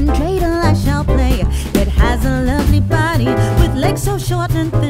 dreidel I shall play. It has a lovely body with legs so short and thin.